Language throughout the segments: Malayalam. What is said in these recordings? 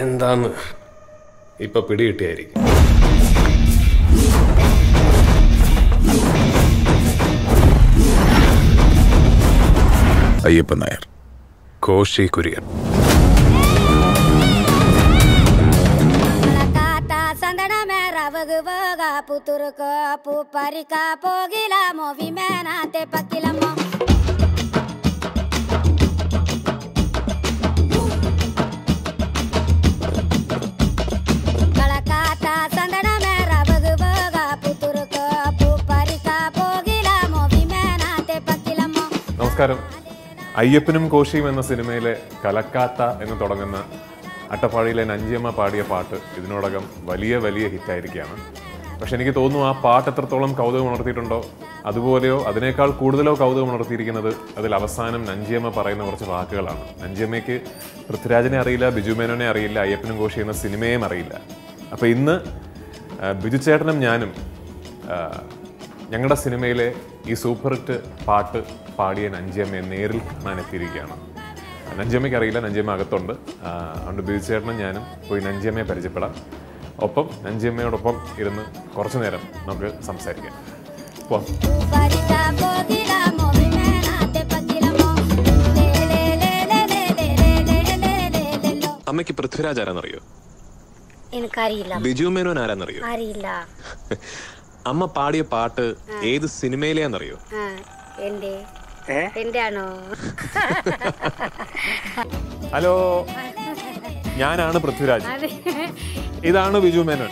എന്താന്ന് ഇപ്പൊ പിടികിട്ടിയായിരിക്കും. അയ്യപ്പൻ നായർ, കോശി കുര്യൻ. നമസ്കാരം. അയ്യപ്പനും കോശിയും എന്ന സിനിമയിലെ കലക്കാത്ത എന്ന് തുടങ്ങുന്ന അട്ടപ്പാടിയിലെ നഞ്ചിയമ്മ പാടിയ പാട്ട് ഇതിനോടകം വലിയ വലിയ ഹിറ്റായിരിക്കുകയാണ്. പക്ഷെ എനിക്ക് തോന്നുന്നു ആ പാട്ട് എത്രത്തോളം കൗതുകം ഉണർത്തിയിട്ടുണ്ടോ അതുപോലെയോ അതിനേക്കാൾ കൂടുതലോ കൗതുകം ഉണർത്തിയിരിക്കുന്നത് അതിൽ അവസാനം നഞ്ചിയമ്മ പറയുന്ന കുറച്ച് വാക്കുകളാണ്. നഞ്ചിയമ്മയ്ക്ക് പൃഥ്വിരാജിനെ അറിയില്ല, ബിജു മേനോനെ അറിയില്ല, അയ്യപ്പനും കോശി എന്ന സിനിമയും അറിയില്ല. അപ്പോൾ ഇന്ന് ബിജു ചേട്ടനും ഞാനും ഞങ്ങളുടെ സിനിമയിലെ ഈ സൂപ്പർ ഹിറ്റ് പാട്ട് പാടിയ നഞ്ചിയമ്മയെ നേരിൽ കാണാൻ എത്തിയിരിക്കുകയാണ്. നഞ്ചിയമ്മയ്ക്ക് അറിയില്ല, നഞ്ചിയമ്മ അകത്തുണ്ട്. അതുകൊണ്ട് ബിജു ചേട്ടനും ഞാനും പോയി നഞ്ചിയമ്മയെ പരിചയപ്പെടാം. ഒപ്പം നഞ്ചിയമ്മയോടൊപ്പം ഇരുന്ന് കുറച്ചു നേരം നമുക്ക് സംസാരിക്കാം. പോവാം. അമ്മയ്ക്ക് പൃഥ്വിരാജ് ആരാന്നറിയോ? എനിക്കറിയില്ല. ബിജു മേനോൻ ആരാന്നറിയോ? അറിയില്ല. അമ്മ പാടിയ പാട്ട് ഏത് സിനിമയിലെയാന്നറിയോ? എന്റെ ആണോ? ഹലോ, ഞാനാണ് പൃഥ്വിരാജ്, ഇതാണ് ബിജു മേനോൻ.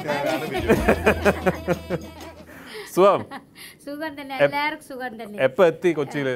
സുഖം? സുഖം തന്നെ, എല്ലാവർക്കും സുഖം തന്നെ. എപ്പോ എത്തി കൊച്ചിയില്?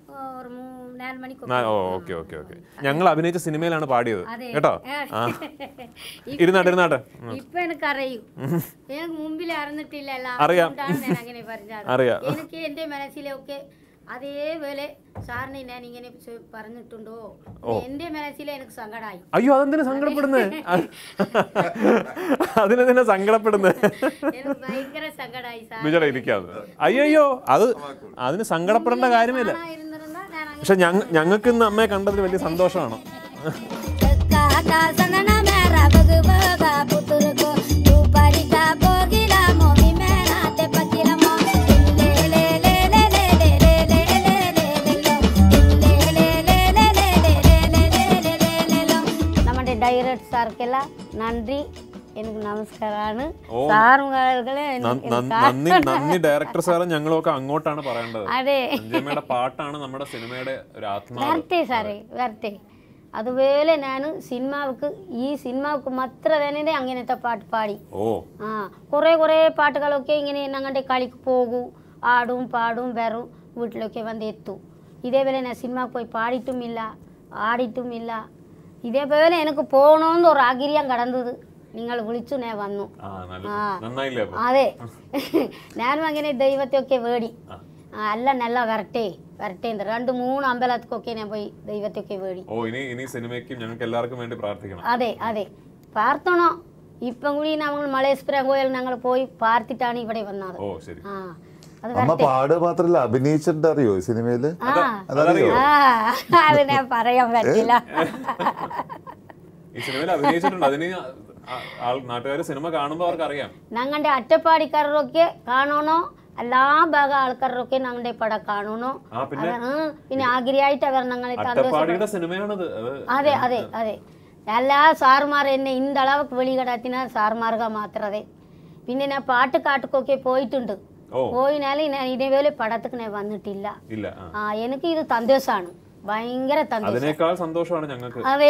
Okay okay okay. ഞങ്ങൾ അഭിനയിച്ച സിനിമയിലാണ് പാടിയത് കേട്ടോ. ഇരുന്നാട്ടെ. ഇപ്പൊ എനിക്കറിയും, എനിക്ക് മുമ്പിൽ അറിഞ്ഞിട്ടില്ല. അറിയാം, അങ്ങനെ പറഞ്ഞത് അറിയാം. എനിക്ക് എന്റെ മനസ്സിലൊക്കെ അതേപോലെ സാറിന് ഞാൻ ഇങ്ങനെ പറഞ്ഞിട്ടുണ്ടോ? എന്റെ മനസ്സിലെ എനിക്ക് സങ്കടമായി. അയ്യോ, അതെന്തിനാ സങ്കടപ്പെടുന്നത്? അതിനെന്തിനാ സങ്കടപ്പെടുന്നത്? ഭയങ്കര സങ്കടമായി സാർ. വിജയ ഇരിക്കാതെ. അയ്യോ, അതിന് സങ്കടപ്പെടേണ്ട കാര്യമില്ല. പക്ഷെ ഞങ്ങൾക്ക് ഇന്ന് അമ്മയെ കണ്ടതിൽ വലിയ സന്തോഷമാണ്. നമ്മുടെ ഡയറക്ടർ സാർക്കെല്ലാം നന്ദി, എനിക്ക് നമസ്കാരമാണ്. നന്ദി ഡയറക്ടർ സാറും ഞങ്ങളൊക്കെ അങ്ങോട്ടാണ് പറയേണ്ടത്. അതെ, നഞ്ചിയമ്മയുടെ പാട്ടാണ് നമ്മുടെ സിനിമയുടെ ഒരു ആത്മാവ്. വരട്ടെ സാറേ, വരട്ടെ. അതുപോലെ ഞാൻ ഈ സിനിമക്ക് മാത്രം തന്നെ അങ്ങനത്തെ പാട്ട് പാടി. കുറെ പാട്ടുകളൊക്കെ ഇങ്ങനെ ഞങ്ങളുടെ കളിക്ക് പോകൂ, ആടും പാടും വരും, വീട്ടിലൊക്കെ വന്ന് എത്തും. ഇതേപോലെ ഞാൻ സിനിമക്ക് പോയി പാടിയിട്ടുമില്ല, ആടിയിട്ടുമില്ല. ഇതേപോലെ എനിക്ക് പോകണമെന്ന് ഒരു ആഗ്രഹം കടന്നത്. നിങ്ങൾ വിളിച്ചു ഞാൻ വന്നു. അതെ, ഞാനും അങ്ങനെ ദൈവത്തെയൊക്കെ വേടി അല്ല നല്ല വരട്ടെ വരട്ടെ. 2-3 അമ്പലത്തിക്കൊക്കെ ഞാൻ പോയി ദൈവത്തെയൊക്കെ വേടി. അതെ അതെ, പ്രാർത്ഥന. ഇപ്പം കൂടി നമ്മൾ മലേശ്വരം കോയിൽ ഞങ്ങൾ പോയി പാർത്തിട്ടാണ് ഇവിടെ വന്നത്. അഭിനയിച്ചിട്ടറിയോ സിനിമയില്? അത് ഞാൻ പറയാൻ പറ്റില്ല. ഞങ്ങളുടെ അട്ടപ്പാടിക്കാരൊക്കെ കാണണോ, എല്ലാ ഭാഗം ആൾക്കാരൊക്കെ ഞങ്ങളുടെ പടം കാണണോ. പിന്നെ ആഗ്രഹമായിട്ട് അവർ ഞങ്ങളെ. അതെ അതെ അതെ, എല്ലാ സാറുമാർ എന്നെ ഇന്ത അളവക്ക് വെളികടത്തിന സാറുമാർഗ മാത്രമേ. പിന്നെ ഞാൻ പാട്ടുകാട്ടുക്കൊക്കെ പോയിട്ടുണ്ട്. പോയിനാലും ഞാൻ ഇതേപോലെ പടത്തേക്ക് ഞാൻ വന്നിട്ടില്ല. എനിക്ക് ഇത് സന്തോഷമാണ്, ഭയങ്കര സന്തോഷമാണ് ഞങ്ങൾക്ക്. അതെ.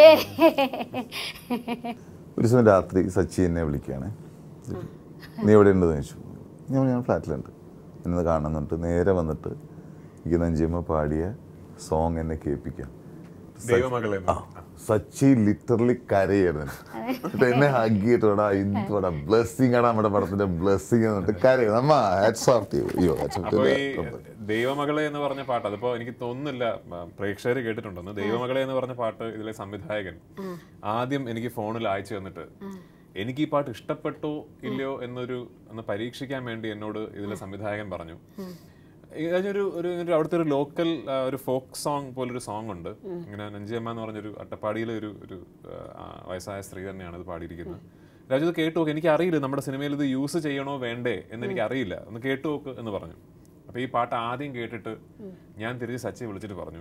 ഒരു ദിവസം രാത്രി സച്ചി എന്നെ വിളിക്കുകയാണ്. നീ എവിടെ ഉണ്ടെന്ന് ചോദിച്ചു. ഞാൻ ഫ്ലാറ്റിലുണ്ട്, എന്നത് കാണുന്നുണ്ട്. നേരെ വന്നിട്ട് എനിക്ക് നഞ്ചിയമ്മ പാടിയ സോങ് എന്നെ കേൾപ്പിക്കാം. സച്ചി ലിറ്ററലി കരയായിരുന്നു. എന്നെ ഹഗ് ചെയ്തിട്ടോടാ, ഇതോടാ ബ്ലെസ്സിങ് ആണ് നമ്മുടെ പടത്തിന്റെ ബ്ലെസ്സിങ് എന്നിട്ട് കരയും. അമ്മ ദൈവമകളെ എന്ന് പറഞ്ഞ പാട്ട്, അതിപ്പോ എനിക്ക് തോന്നുന്നില്ല പ്രേക്ഷകർ കേട്ടിട്ടുണ്ടെന്ന്. ദൈവമകളെ എന്ന് പറഞ്ഞ പാട്ട് ഇതിലെ സംവിധായകൻ ആദ്യം എനിക്ക് ഫോണിൽ അയച്ചു തന്നിട്ട് എനിക്ക് ഈ പാട്ട് ഇഷ്ടപ്പെട്ടോ ഇല്ലയോ ഒന്ന് പരീക്ഷിക്കാൻ വേണ്ടി എന്നോട് ഇതിലെ സംവിധായകൻ പറഞ്ഞു, ഒരു അവിടുത്തെ ഒരു ലോക്കൽ ഒരു ഫോക്ക് സോങ് പോലൊരു സോങ് ഉണ്ട്. ഇങ്ങനെ നഞ്ചിയമ്മ എന്ന് പറഞ്ഞൊരു അട്ടപ്പാടിയിലെ ഒരു വയസ്സായ സ്ത്രീ തന്നെയാണ് ഇത് പാടിയിരിക്കുന്നത്. രാജു ഇത് കേട്ടു നോക്ക്, എനിക്ക് അറിയില്ല നമ്മുടെ സിനിമയിൽ ഇത് യൂസ് ചെയ്യണോ വേണ്ടേ എന്ന് എനിക്ക് അറിയില്ല, ഒന്ന് കേട്ടു നോക്ക് എന്ന് പറഞ്ഞു. അപ്പൊ ഈ പാട്ട് ആദ്യം കേട്ടിട്ട് ഞാൻ തിരിച്ച് സച്ചി വിളിച്ചിട്ട് പറഞ്ഞു,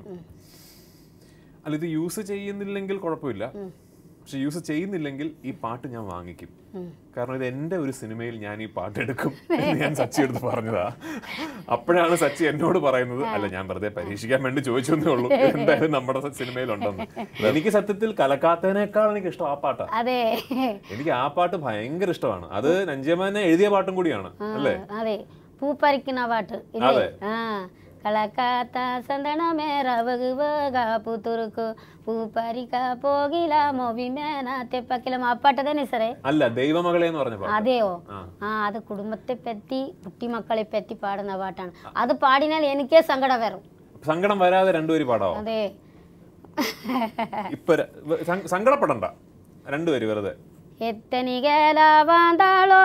അല്ല ഇത് യൂസ് ചെയ്യുന്നില്ലെങ്കിൽ കുഴപ്പമില്ല, പക്ഷെ യൂസ് ചെയ്യുന്നില്ലെങ്കിൽ ഈ പാട്ട് ഞാൻ വാങ്ങിക്കും, കാരണം ഇത് എൻ്റെ ഒരു സിനിമയിൽ ഞാൻ ഈ പാട്ട് എടുക്കും എന്ന് ഞാൻ സച്ചി എടുത്ത് പറഞ്ഞതാ. അപ്പോഴാണ് സച്ചി എന്നോട് പറയുന്നത്, അല്ല ഞാൻ വെറുതെ പരീക്ഷിക്കാൻ വേണ്ടി ചോദിച്ചേ ഉള്ളൂ, എന്തായാലും നമ്മുടെ സിനിമയിലുണ്ടെന്ന്. എനിക്ക് സത്യത്തിൽ കലക്കാത്തതിനേക്കാൾ എനിക്ക് ഇഷ്ടം ആ പാട്ടാ. എനിക്ക് ആ പാട്ട് ഭയങ്കര ഇഷ്ടമാണ്. അത് നഞ്ചിയമ്മ എഴുതിയ പാട്ടും കൂടിയാണ് അല്ലേ? അതെ, പൂപ്പറിക്കുന്ന പാട്ട്. കളക്കാത്ത സന്തനമേ റവകുവക പുതുറുക്കു പൂപ്പരിക്ക പോകില മോവിമേന തെപ്പക്കിലും ആ പാട്ട് തന്നെ സാറേ? അല്ല, ദൈവമകളെ എന്ന് പറഞ്ഞ പാട്ട്. അതെയോ? അത് കുടുംബത്തെ പറ്റി കുട്ടിമക്കളെ പറ്റി പാടുന്ന പാട്ടാണ്. അത് പാടിനാൽ എനിക്കേ സങ്കടം വരും. സങ്കടം വരാതെ രണ്ടുപേര് പാടാവോ? അതെ, ഇപ്പൊ സങ്കടപ്പെടണ്ട, രണ്ടുപേര് വെറുതെ. എത്തനികേല വാന്താളോ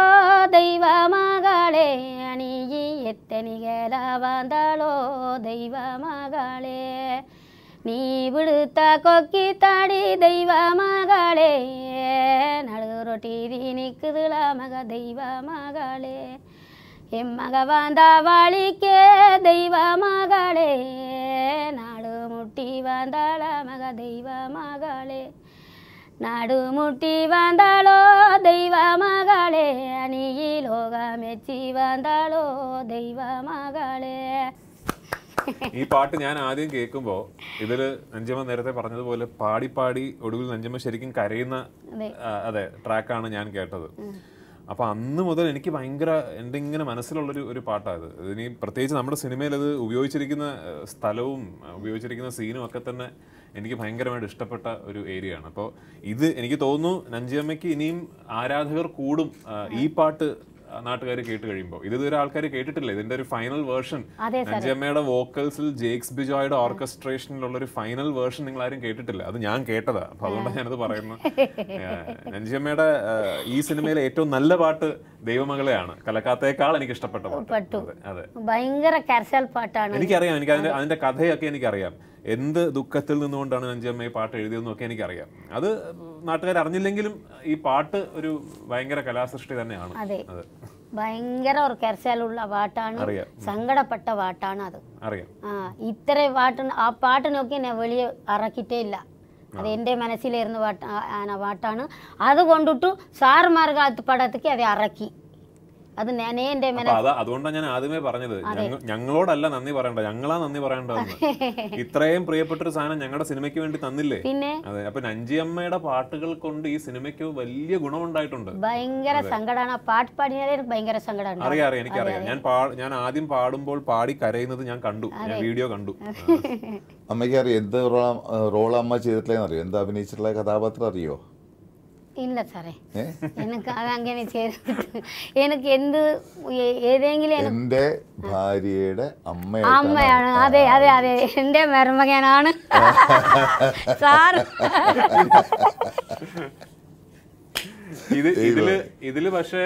ദൈവമകളെ അണിയി, എത്തനികേല വാന്താളോ ദൈവമകളെ, നീ വിടുത്ത കൊക്കി താടി ദൈവമകളെ, നടുറൊട്ടി നിക്കുതുള മക ദൈവമകളെ, എമ്മക വാന്താവാളിക്കേ ദൈവമകളെ, നാടുമുട്ടി വാന്താള മക ദൈവമകളെ, നാടുമുട്ടി വാന്താളോ ദൈവമകളെ, അണിയി ലോകമെച്ചി വാന്താളോ ദൈവമകളെ. ഈ പാട്ട് ഞാൻ ആദ്യം കേൾക്കുമ്പോ ഇതില് നഞ്ചമ്മ നേരത്തെ പറഞ്ഞതുപോലെ പാടി പാടി ഒടുവിൽ നഞ്ചമ്മ ശരിക്കും കരയുന്ന അതെ ട്രാക്കാണ് ഞാൻ കേട്ടത്. അപ്പൊ അന്ന് മുതൽ എനിക്ക് ഭയങ്കര എൻ്റെ ഇങ്ങനെ മനസ്സിലുള്ളൊരു ഒരു പാട്ടാണ് ഇത്. ഇനി പ്രത്യേകിച്ച് നമ്മുടെ സിനിമയിൽ അത് ഉപയോഗിച്ചിരിക്കുന്ന സ്ഥലവും ഉപയോഗിച്ചിരിക്കുന്ന സീനും ഒക്കെ തന്നെ എനിക്ക് ഭയങ്കരമായിട്ട് ഇഷ്ടപ്പെട്ട ഒരു ഏരിയ ആണ്. അപ്പോൾ ഇത് എനിക്ക് തോന്നുന്നു നഞ്ചിയമ്മയ്ക്ക് ഇനിയും ആരാധകർ കൂടും ഈ പാട്ട് നാട്ടുകാർ കേട്ട് കഴിയുമ്പോൾ. ഇതുവരെ ആൾക്കാർ കേട്ടിട്ടില്ല ഇതിന്റെ ഒരു ഫൈനൽ വേർഷൻ. നഞ്ചിയമ്മയുടെ വോക്കൽസിൽ ജേക്സ് ബിജോയുടെ ഓർക്കസ്ട്രേഷനിലുള്ള ഒരു ഫൈനൽ വേർഷൻ നിങ്ങൾ ആരും കേട്ടിട്ടില്ല. അത് ഞാൻ കേട്ടതാ, അപ്പൊ അതുകൊണ്ടാണ് ഞാനത് പറയുന്നത്. നഞ്ചിയമ്മയുടെ ഈ സിനിമയിലെ ഏറ്റവും നല്ല പാട്ട് ദൈവമകളെയാണ്. കലക്കാത്തേക്കാൾ എനിക്ക് ഇഷ്ടപ്പെട്ട പാട്ട്. അതെ, ഭയങ്കര കരസൽ പാട്ടാണ്. എനിക്കറിയാം, എനിക്ക് അതിന്റെ കഥയൊക്കെ എനിക്കറിയാം. എന്ത് ദുഃഖത്തിൽ നിന്നുകൊണ്ടാണ് നഞ്ചിയമ്മ ഈ പാട്ട് എഴുതിയതെന്നൊക്കെ എനിക്കറിയാം. അത് നാട്ടുകാർ അറിഞ്ഞില്ലെങ്കിലും ഈ പാട്ട് ഒരു ഭയങ്കര കലാസൃഷ്ടി തന്നെയാണ്. അതെ, ഭയങ്കര ഒരു കരസലുള്ള പാട്ടാണ്, സങ്കടപ്പെട്ട പാട്ടാണ് അത്. അറിയാം. ഇത്ര പാട്ട് ആ പാട്ടിനൊക്കെ ഞാൻ വെളിയെ ഇറക്കിയിട്ടേ ഇല്ല. അത് എൻ്റെ മനസ്സിലിരുന്ന പാട്ടാണ്. അതുകൊണ്ടിട്ടു സാറുമാർഗാത്ത് പടത്തേക്ക് അത് ഇറക്കി. അത് ഞാനേ എൻ്റെ അതുകൊണ്ടാണ് ഞാൻ ആദ്യമേ പറഞ്ഞത്, ഞങ്ങളോടല്ല നന്ദി പറയണ്ട, ഞങ്ങളാ നന്ദി പറയേണ്ടതെന്ന്. ഇത്രയും പ്രിയപ്പെട്ടൊരു സാധനം ഞങ്ങളുടെ സിനിമയ്ക്ക് വേണ്ടി തന്നില്ലേ? പിന്നെ അതെ. അപ്പൊ നഞ്ചിയമ്മയുടെ പാട്ടുകൾ കൊണ്ട് ഈ സിനിമയ്ക്ക് വലിയ ഗുണമുണ്ടായിട്ടുണ്ട്. ഭയങ്കര സങ്കടമാണ് ആ പാട്ട് പാടിയാലേ ഭയങ്കര സങ്കടമാണ്. അറിയാം, എനിക്കറിയാം. ഞാൻ ആദ്യം പാടുമ്പോൾ പാടി കരയുന്നത് ഞാൻ കണ്ടു, ഞാൻ വീഡിയോ കണ്ടു. അമ്മയ്ക്ക് അറിയാം എന്ത് റോൾ അമ്മ ചെയ്തിട്ടില്ലെന്ന് അറിയോ? എന്ത് അഭിനയിച്ചിട്ടുള്ള കഥാപാത്രം അറിയോ? ഇല്ല സാറേ, എനിക്ക് അതങ്ങനെ ചെയ്തിട്ട് എനിക്ക് എന്ത് ഏതെങ്കിലും എന്റെ ഭാര്യയുടെ അമ്മയാണ്. അതെ അതെ അതെ, എന്റെ മരുമകനാണ് സാർ. ഇതില് പക്ഷേ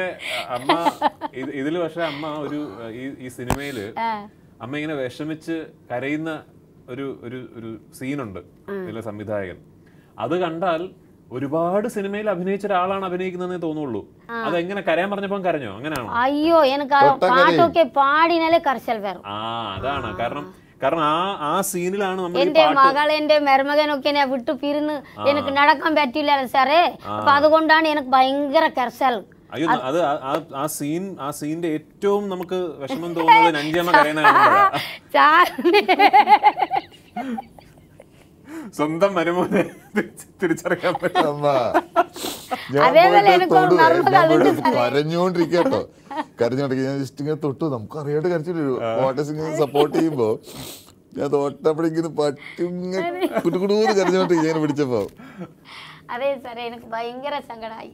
അമ്മ ഒരു ഈ സിനിമയില് അമ്മ ഇങ്ങനെ വിഷമിച്ച് കരയുന്ന ഒരു സീനുണ്ട് ഇതിലെ സംവിധായകൻ. അത് കണ്ടാൽ ഒരുപാട് സിനിമയിൽ അഭിനയിച്ച ഒരാളാണ് അഭിനയിക്കുന്നതെന്നേ തോന്നുള്ളൂ. അതെങ്ങനെ കരയാൻ പറഞ്ഞപ്പോ കരഞ്ഞോ? അങ്ങനെയാണോ? അയ്യോ, എനിക്ക് പാട്ടൊക്കെ പാടിനാലേ കരച്ചിൽ വരും. അതാണ് കാരണം ആ സീനിലാണ് നമ്മൾ എന്റെ മകൾ എന്റെ മരുമകനൊക്കെ എന്നെ വിട്ടു പിരിന്ന് എനിക്ക് നടക്കാൻ പറ്റില്ല സാറേ. അപ്പൊ അതുകൊണ്ടാണ് എനിക്ക് ഭയങ്കര കരച്ചിൽ. അയ്യോ, അത് ആ സീനിന്റെ ഏറ്റവും നമുക്ക് വിഷമം തോന്നുന്നത് നഞ്ചിയമ്മ കരയുന്നതാണ്. സ്വന്തം മരുമോനെ തിരിച്ചറിയാൻ പറ്റും. കരഞ്ഞോണ്ടിരിക്കട്ടോ, കരഞ്ഞോണ്ടിരിക്കുക. ഞാൻ ജസ്റ്റ് ഇങ്ങനെ തൊട്ടു, നമുക്ക് അറിയാണ്ട് കരച്ചിട്ട് വാട്ടേഴ്സ് സപ്പോർട്ട് ചെയ്യുമ്പോ ഞാൻ തൊട്ടപ്പോഴേക്കും പറ്റിങ്ങനെ കുടുകുടൂന്ന് കരഞ്ഞോണ്ടിരിക്കുക ഇങ്ങനെ പിടിച്ചപ്പോ. അതെ സാറേ, എനിക്ക് ഭയങ്കര സങ്കടമായി.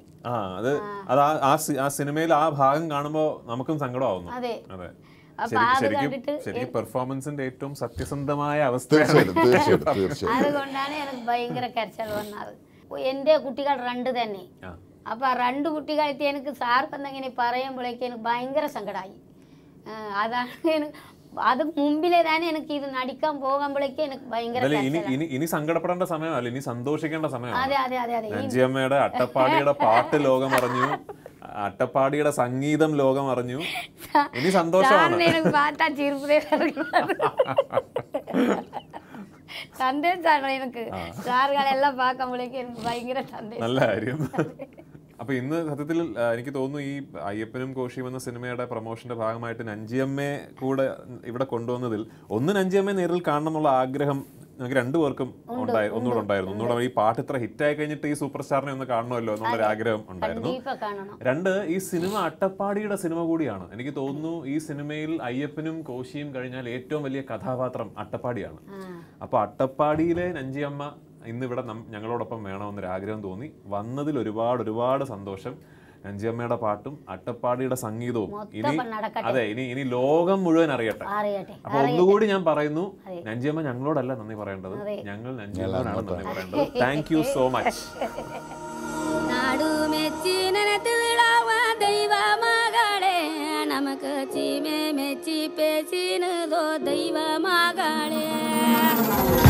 ആ സിനിമയിൽ ആ ഭാഗം കാണുമ്പോ നമുക്കും സങ്കടമാവുന്നു. അതെ, ശരിക്കും പെർഫോമൻസിന്റെ ഏറ്റവും സത്യസന്ധമായ അവസ്ഥയാണ്. അതുകൊണ്ടാണ് എനിക്ക് ഭയങ്കര കരച്ചിൽ വന്നത്. എന്റെ കുട്ടികൾ രണ്ട് തന്നെ. അപ്പൊ രണ്ട് കുട്ടികൾക്ക് എനിക്ക് സാർക്ക് എന്തെങ്കിലും പറയുമ്പോഴേക്ക് എനിക്ക് ഭയങ്കര സങ്കടമായി. അതാണ് എനിക്ക് அதுக்கு மும்பிலே தானே எனக்கு இது நடிക്കാൻ പോകുമ്പോഴേക്കും എനിക്ക് ഭയങ്കര ഇനി സങ്കടപ്പെടേണ്ട സമയമല്ല, ഇനി സന്തോഷിക്കേണ്ട സമയമാണ്. അതെ അതെ അതെ അതെ. നഞ്ചിയമ്മയുടെ അട്ടപ്പാടിയുടെ പാട്ട് ലോകം അറിഞ്ഞു, അട്ടപ്പാടിയുടെ സംഗീതം ലോകം അറിഞ്ഞു. ഇനി സന്തോഷമാണ്. എനിക്ക് പാട്ടാ ചിരിപ്പേ സന്തോഷമാണ് എനിക്ക്. സാറുകളെല്ലാം പാക്കുമ്പോഴേക്കും എനിക്ക് ഭയങ്കര സന്തോഷം. നല്ല കാര്യം. അപ്പൊ ഇന്ന് സത്യത്തിൽ എനിക്ക് തോന്നുന്നു ഈ അയ്യപ്പനും കോശിയും എന്ന സിനിമയുടെ പ്രൊമോഷന്റെ ഭാഗമായിട്ട് നഞ്ചിയമ്മയെ കൂടെ ഇവിടെ കൊണ്ടുവന്നതിൽ നഞ്ചിയമ്മയെ നേരിൽ കാണണം എന്നുള്ള ആഗ്രഹം ഞങ്ങൾക്ക് രണ്ടുപേർക്കും ഒന്നുകൂടെ ഉണ്ടായിരുന്നു. ഒന്നുകൂടെ ഈ പാട്ട് ഇത്ര ഹിറ്റായി കഴിഞ്ഞിട്ട് ഈ സൂപ്പർ സ്റ്റാറിനെ ഒന്ന് കാണണമല്ലോ എന്നുള്ളൊരു ആഗ്രഹം ഉണ്ടായിരുന്നു. രണ്ട്, ഈ സിനിമ അട്ടപ്പാടിയുടെ സിനിമ കൂടിയാണ്. എനിക്ക് തോന്നുന്നു ഈ സിനിമയിൽ അയ്യപ്പനും കോശിയും കഴിഞ്ഞാൽ ഏറ്റവും വലിയ കഥാപാത്രം അട്ടപ്പാടിയാണ്. അപ്പൊ അട്ടപ്പാടിയിലെ നഞ്ചിയമ്മ ഇന്നിവിടെ ഞങ്ങളോടൊപ്പം വേണമെന്നൊരു ആഗ്രഹം തോന്നി. വന്നതിൽ ഒരുപാട് സന്തോഷം. നഞ്ചിയമ്മയുടെ പാട്ടും അട്ടപ്പാടിയുടെ സംഗീതവും ഇനി ലോകം മുഴുവൻ അറിയട്ടെ. അപ്പൊ ഒന്നുകൂടി ഞാൻ പറയുന്നു, നഞ്ചിയമ്മ ഞങ്ങളോടല്ല നന്ദി പറയേണ്ടത്, ഞങ്ങൾ നഞ്ചിയമ്മയോടാണ് നന്ദി പറയേണ്ടത്. Thank you so much. നമുക്ക് ചീമേ മെച്ചി പേച്ചിനതോ ദൈവമകളെ.